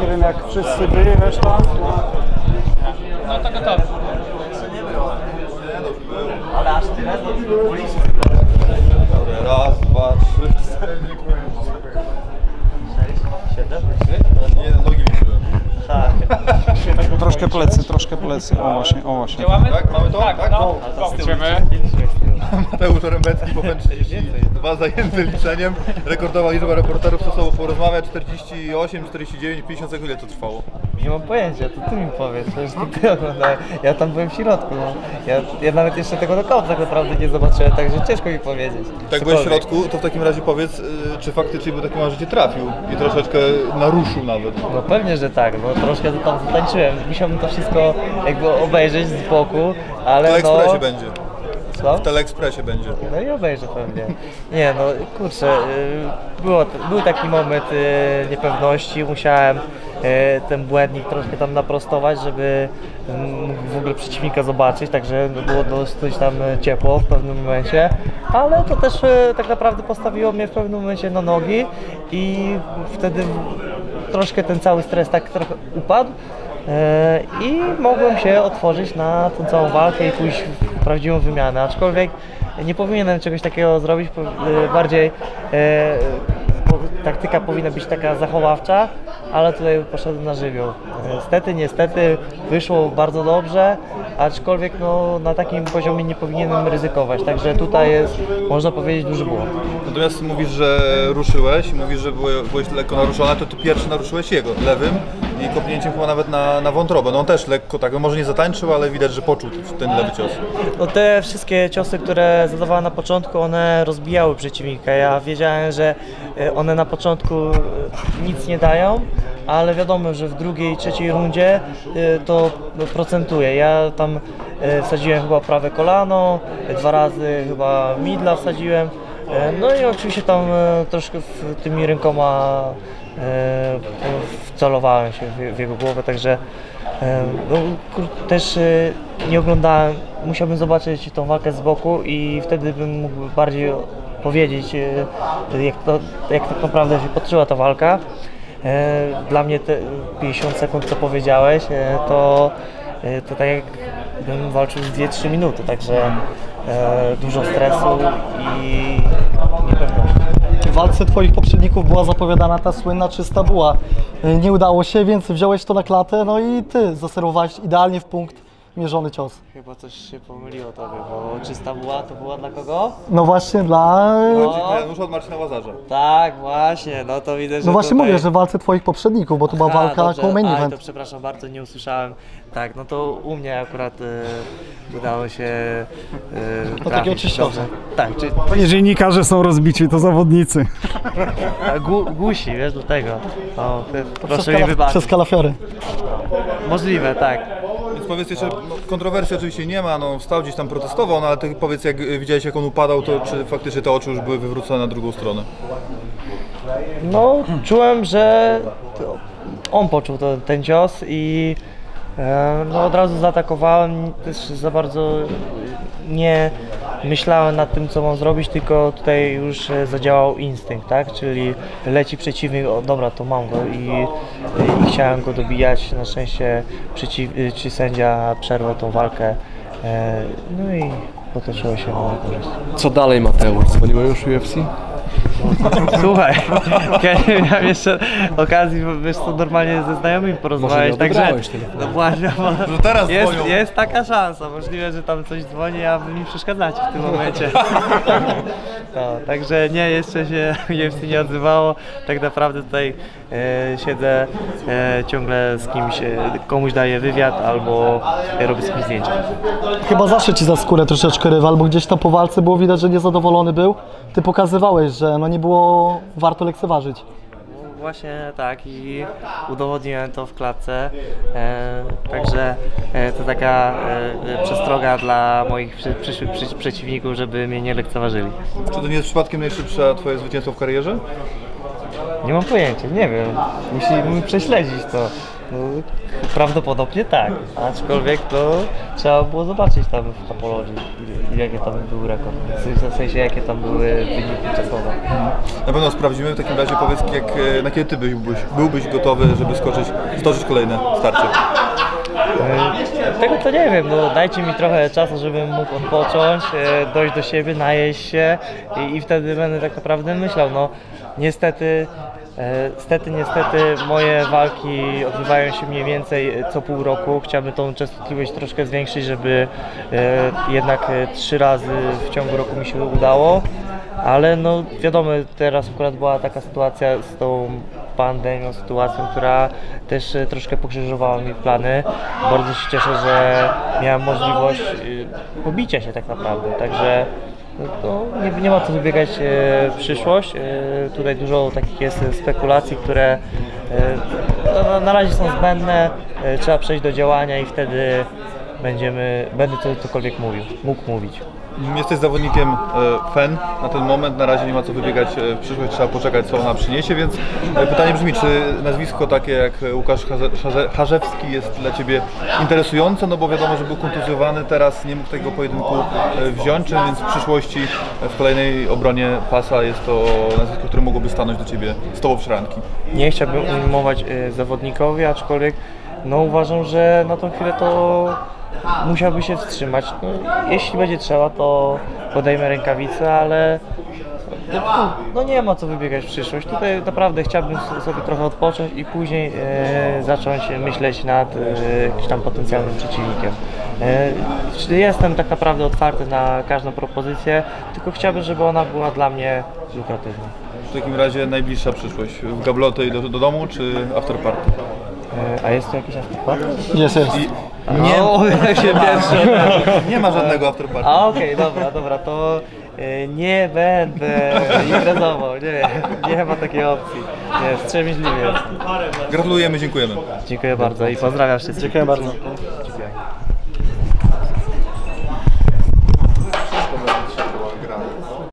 wiem jak wszyscy byli, reszta? No to gotowe. Ale aż tyle? Raz, dwa, trzy, 6, 7? nie, nogi liczyłem. Tak. Troszkę plecy. O właśnie. Działamy? Tak, mamy to? Tak, no. Idziemy. Mateusz Rembecki po 32 zajęty liczeniem. Rekordowa liczba reporterów ze sobą porozmawiać 48, 49, 50 sekund. Ile to trwało? Nie mam pojęcia, to ty mi powiedz, to już ty oglądałeś. Ja tam byłem w środku, no. Ja nawet jeszcze tego knockoutu tak naprawdę nie zobaczyłem, także ciężko mi powiedzieć. Tak byłeś w środku, to w takim razie powiedz, czy faktycznie był taki moment, że cię trafił i troszeczkę naruszył nawet. No pewnie, że tak, bo troszkę tam zatańczyłem. Musiałbym to wszystko jakby obejrzeć z boku, ale W Teleekspresie będzie. Co? W Teleekspresie będzie. No i obejrzę pewnie. Nie no, kurczę, był taki moment niepewności, musiałem ten błędnik troszkę tam naprostować, żeby mógł w ogóle przeciwnika zobaczyć, także było dosyć tam ciepło w pewnym momencie, ale to też tak naprawdę postawiło mnie w pewnym momencie na nogi i wtedy troszkę ten cały stres tak trochę upadł. I mogłem się otworzyć na tą całą walkę i pójść w prawdziwą wymianę, aczkolwiek nie powinienem czegoś takiego zrobić, bardziej taktyka powinna być taka zachowawcza, ale tutaj poszedłem na żywioł. Niestety wyszło bardzo dobrze, aczkolwiek no, na takim poziomie nie powinienem ryzykować, także tutaj jest, można powiedzieć, duży błąd. Natomiast mówisz, że ruszyłeś, mówisz, że byłeś lekko naruszony, to ty pierwszy naruszyłeś jego, lewym i kopnięciem chyba nawet na wątrobę. No on też lekko tak, no może nie zatańczył, ale widać, że poczuł ten lewy cios. No te wszystkie ciosy, które zadawałem na początku, one rozbijały przeciwnika. Ja wiedziałem, że one na początku nic nie dają, ale wiadomo, że w drugiej, trzeciej rundzie to procentuje. Ja tam wsadziłem chyba prawe kolano, 2 razy chyba midla wsadziłem. No i oczywiście tam troszkę tymi rękoma wcelowałem się w jego głowę, także no, też nie oglądałem, musiałbym zobaczyć tą walkę z boku i wtedy bym mógł bardziej powiedzieć, jak tak naprawdę się potoczyła ta walka. Dla mnie te 50 sekund, co powiedziałeś, to tak jakbym walczył z 2-3 minuty, także dużo stresu i niepewności. W walce twoich poprzedników była zapowiadana ta słynna czysta buła. Nie udało się, więc wziąłeś to na klatę, no i ty zaserwowałeś idealnie w punkt mierzony cios. Chyba coś się pomyliło tobie, bo czysta buła to była dla kogo? No właśnie dla... Janusza od Marcina Łazarza. Tak, właśnie, no to widać, że No właśnie tutaj... mówię, że w walce twoich poprzedników, bo to była walka dobrze. koło main Aj, event. to przepraszam bardzo, nie usłyszałem. Tak, no to u mnie akurat udało się To trafić. takiego czyściowca. Tak, Jeżeli dziennikarze są rozbici, to zawodnicy. gusi, wiesz, do tego. O, proszę mi wybaczyć. Przez kalafiory. Możliwe, tak. Więc powiedz jeszcze, no, kontrowersji oczywiście nie ma, no wstał gdzieś tam protestował, no ale ty powiedz, jak widziałeś, jak on upadał, to czy faktycznie te oczy już były wywrócone na drugą stronę? No, czułem, że on poczuł ten cios i no, od razu zaatakowałem, też za bardzo nie myślałem nad tym, co mam zrobić, tylko tutaj już zadziałał instynkt, tak? Czyli leci przeciwnik, o dobra, to mam go i chciałem go dobijać. Na szczęście sędzia przerwał tą walkę, no i potoczyło się na moją korzyść. Co dalej, Mateusz? Dzwoniło już UFC? Słuchaj, ja nie miałem jeszcze okazji, wiesz co, normalnie ze znajomymi porozmawiać, także no właśnie, Że teraz dzwonią. jest taka szansa, możliwe, że tam coś dzwoni, a wy mi przeszkadzacie w tym momencie. No, także nie, jeszcze się UFC nie odzywało, tak naprawdę tutaj siedzę ciągle z kimś, komuś daję wywiad albo robię z kimś zdjęcia. Chyba zawsze ci za skórę troszeczkę rywal, bo gdzieś tam po walce było widać, że niezadowolony był. Ty pokazywałeś, że no nie było warto lekceważyć. Właśnie tak i udowodniłem to w klatce, także to taka przestroga dla moich przyszłych przeciwników, żeby mnie nie lekceważyli. Czy to nie jest przypadkiem najszybsze twoje zwycięstwo w karierze? Nie mam pojęcia, nie wiem, musimy prześledzić to. No, prawdopodobnie tak, aczkolwiek to trzeba było zobaczyć tam w topologii, jakie tam był rekord, w sensie jakie tam były wyniki czasowe. Na pewno sprawdzimy. W takim razie powiedz, na kiedy ty byłbyś gotowy, żeby stoczyć kolejne starcie? Tego to nie wiem, no dajcie mi trochę czasu, żebym mógł odpocząć, dojść do siebie, najeść się i wtedy będę tak naprawdę myślał. No niestety moje walki odbywają się mniej więcej co pół roku. Chciałbym tą częstotliwość troszkę zwiększyć, żeby jednak 3 razy w ciągu roku mi się udało. Ale no wiadomo, teraz akurat była taka sytuacja z tą pandemią, sytuacją, która też troszkę pokrzyżowała mi plany. Bardzo się cieszę, że miałem możliwość pobicia się tak naprawdę, także no, nie ma co wybiegać w przyszłość. Tutaj dużo takich jest spekulacji, które na razie są zbędne. Trzeba przejść do działania i wtedy będę cokolwiek mógł mówić. Jesteś zawodnikiem FEN na ten moment, na razie nie ma co wybiegać w przyszłość, trzeba poczekać co ona przyniesie, więc pytanie brzmi, czy nazwisko takie jak Łukasz Charzewski jest dla Ciebie interesujące, no bo wiadomo, że był kontuzjowany, teraz nie mógł tego pojedynku wziąć, więc w przyszłości w kolejnej obronie pasa jest to nazwisko, które mogłoby stanąć do Ciebie z Tobą w szranki. Nie chciałbym ujmować zawodnikowi, aczkolwiek no uważam, że na tą chwilę to musiałby się wstrzymać. No, jeśli będzie trzeba, to podejmę rękawice, ale no nie ma co wybiegać w przyszłość. Tutaj naprawdę chciałbym sobie trochę odpocząć i później zacząć myśleć nad jakimś tam potencjalnym przeciwnikiem. Jestem tak naprawdę otwarty na każdą propozycję, tylko chciałbym, żeby ona była dla mnie lukratywna. W takim razie najbliższa przyszłość, w gablotę do domu czy afterparty? A jest tu jakiś afterparty? Jest. Nie ma żadnego afterparty. A okej, dobra, to nie będę imprezował, nie ma takiej opcji. Nie, wstrzemięźliwie jest. Gratulujemy, dziękujemy. Dziękuję bardzo i pozdrawiam wszystkich. Dziękuję bardzo. Dziękuję.